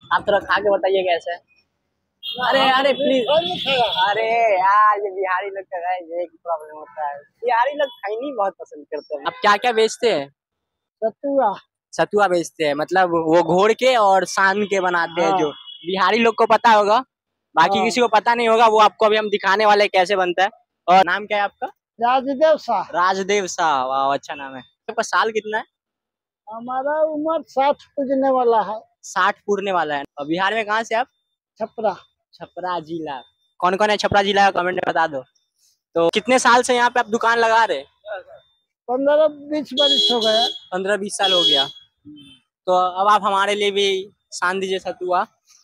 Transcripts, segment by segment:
आप थोड़ा खा के बताइए कैसे है। अरे अरे प्लीज, अरे यार ये बिहारी लोग का है, ये प्रॉब्लम होता है, बिहारी लोग खैनी बहुत पसंद करते हैं। आप क्या क्या बेचते हैं? सतुआ। सतुआ बेचते हैं, मतलब वो घोड़ के और सान के बनाते हैं, जो बिहारी लोग को पता होगा, बाकी किसी को पता नहीं होगा। वो आपको अभी हम दिखाने वाले हैं कैसे बनता है। और नाम क्या है आपका? राजदेव शाह। राजदेव शाह, वाह अच्छा नाम है। आपके पास साल कितना है? हमारा उम्र 60 पूजने वाला है। 60 पूरने वाला है। और बिहार में कहाँ से आप? छपरा। छपरा जिला। कौन कौन है छपरा जिला का, कमेंट में बता दो। तो कितने साल से यहाँ पे आप दुकान लगा रहे? 15-20 वर्ष हो गया। 15-20 साल हो गया। तो अब आप हमारे लिए भी सान दीजिए सतुआ।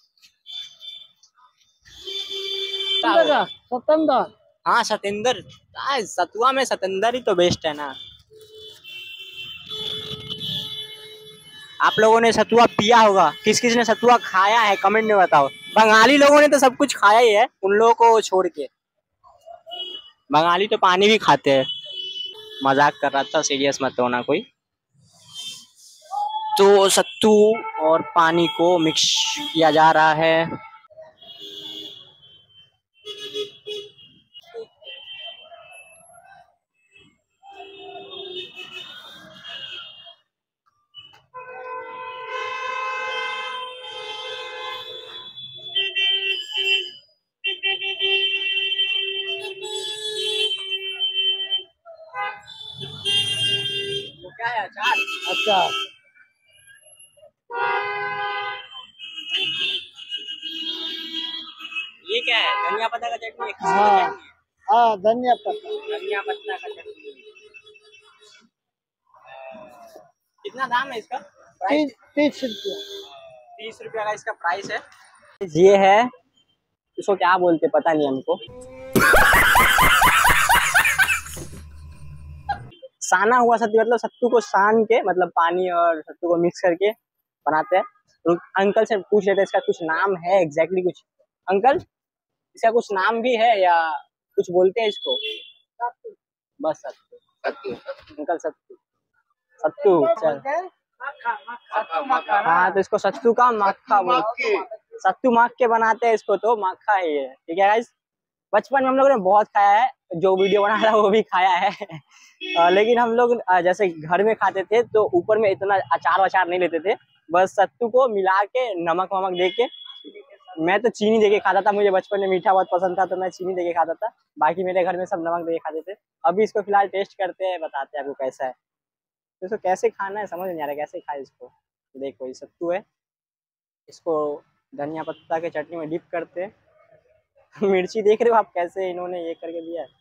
सतंदर। हाँ सतेंद्र, सतुआ में सतेंद्र ही तो बेस्ट है ना। आप लोगों ने सतुआ पिया होगा, किस किस ने सतुआ खाया है कमेंट में बताओ। बंगाली लोगों ने तो सब कुछ खाया ही है, उन लोगों को छोड़ के। बंगाली तो पानी भी खाते हैं। मजाक कर रहा था, सीरियस मत होना कोई। तो सत्तू और पानी को मिक्स किया जा रहा है। वो क्या है, अचार? अच्छा। ये क्या है, धनिया पत्ता का चटनी है? किसकी हाँ चटनी है? हाँ, धनिया पत्ता। धनिया पत्ता का चटनी। कितना दाम है इसका? 30 रुपया। 30 रुपया का इसका प्राइस है। ये है, इसको क्या बोलते पता नहीं हमको। साना हुआ सत्तू, मतलब सत्तू को सान के, मतलब पानी और सत्तू को मिक्स करके बनाते हैं। तो अंकल से पूछ लेते हैं इसका कुछ नाम है एग्जैक्टली कुछ। अंकल इसका कुछ नाम भी है या कुछ बोलते हैं इसको? बस सत्तू। सत्तू अंकल, सत्तू सत्तू चल। हाँ तो इसको सत्तू का मक्खा बोलते, सत्तू माख के बनाते हैं इसको, तो मक्खा ही है। ठीक है गाइस, बचपन में हम लोग ने बहुत खाया है, जो वीडियो बना रहा है वो भी खाया है। लेकिन हम लोग जैसे घर में खाते थे तो ऊपर में इतना अचार वचार नहीं लेते थे, बस सत्तू को मिला के नमक वमक दे के। मैं तो चीनी दे के खाता था, मुझे बचपन में मीठा बहुत पसंद था तो मैं चीनी दे के खाता था। बाकी मेरे घर में सब नमक दे के खाते थे। अभी इसको फिलहाल टेस्ट करते हैं, बताते हैं आपको कैसा है। तो इसको कैसे खाना है समझ नहीं आ रहा, कैसे खाए इसको। देखो ये सत्तू है, इसको धनिया पत्ता के चटनी में डिप करते हैं। मिर्ची देख रहे हो आप कैसे इन्होंने ये करके दिया है।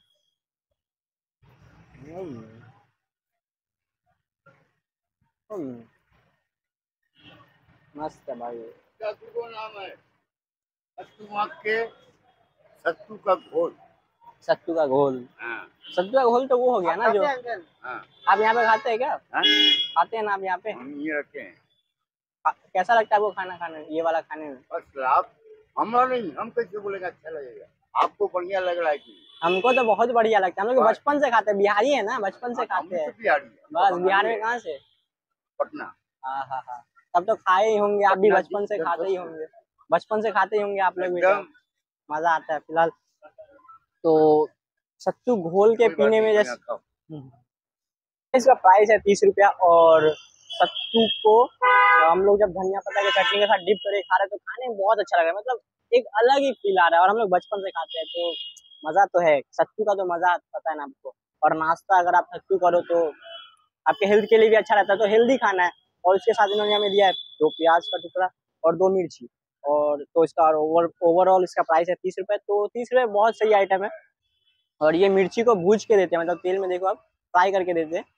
मस्त है भाई। सत्तू नाम है, सत्तू माख के सत्तू का घोल। सत्तू का घोल। हाँ। सत्तू का घोल तो वो हो गया ना जो हाँ। आप यहाँ पे खाते हैं क्या? हाँ? खाते हैं ना आप यहाँ पे? हम ये रखते हैं। कैसा लगता है आपको खाना खाने, ये वाला खाने में? बस आप हमारा नहीं, हम कैसे बोलेंगे अच्छा लगेगा, आपको बढ़िया लग रहा है कि? हमको तो बहुत बढ़िया लगता है, हम लोग बचपन से खाते हैं, बिहारी है ना, बचपन से खाते हैं। बस बिहार में कहाँ से? पटना। हाँ हाँ हाँ, तब तो खाए ही होंगे आप भी, बचपन से खाते ही होंगे, बचपन से खाते ही होंगे आप लोग भी। मजा आता है फिलहाल तो सत्तू घोल के पीने में। जैसे इसका प्राइस है 30 रुपया, और सत्तू को हम लोग जब धनिया पत्ता के चटनी के साथ डिप करके खा रहे हैं तो खाने में बहुत अच्छा लग रहा है, मतलब एक अलग ही फील आ रहा है। और हम लोग बचपन से खाते हैं तो मजा तो है, सत्तू का तो मजा पता है ना आपको। और नाश्ता अगर आप सत्तू करो तो आपके हेल्थ के लिए भी अच्छा रहता है, तो हेल्दी खाना है। और इसके साथ इन्होंने हमें दिया है 2 प्याज का टुकड़ा और 2 मिर्ची। और तो इसका ओवरऑल इसका प्राइस है 30 रुपए। तो 30 रुपए बहुत सही आइटम है। और ये मिर्ची को भूज के देते हैं, मतलब तेल में देखो आप फ्राई करके देते हैं।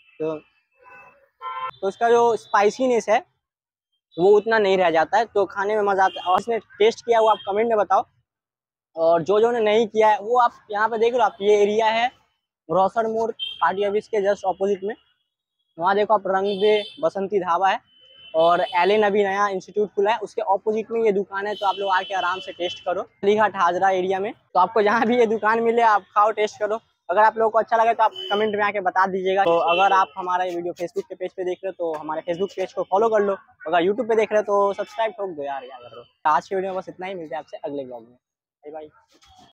तो इसका जो स्पाइसीनेस है वो उतना नहीं रह जाता है, तो खाने में मजा आता है। और इसने टेस्ट किया वो आप कमेंट में बताओ, और जो ने नहीं किया है वो आप यहाँ पे देख लो। आप ये एरिया है रोशन मोड़ पार्टी ऑफिस के जस्ट ऑपोजिट में, वहाँ देखो आप रंग दे बसंती ढाबा है। और एलन अभी नया इंस्टीट्यूट खुला है, उसके ऑपोजिट में ये दुकान है, तो आप लोग आके आराम से टेस्ट करो। अलीघाट हाजरा एरिया में, तो आपको जहाँ भी ये दुकान मिले आप खाओ, टेस्ट करो। अगर आप लोगों को अच्छा लगे तो आप कमेंट में आके बता दीजिएगा। तो अगर आप हमारा ये वीडियो फेसबुक के पेज पे देख रहे हो तो हमारे फेसबुक पेज को फॉलो कर लो। अगर यूट्यूब पे देख रहे हो तो सब्सक्राइब ठोक दो यार, क्या कर रहे हो। आज की वीडियो में बस इतना ही, मिलते हैं आपसे अगले ब्लॉग में। Bye bye.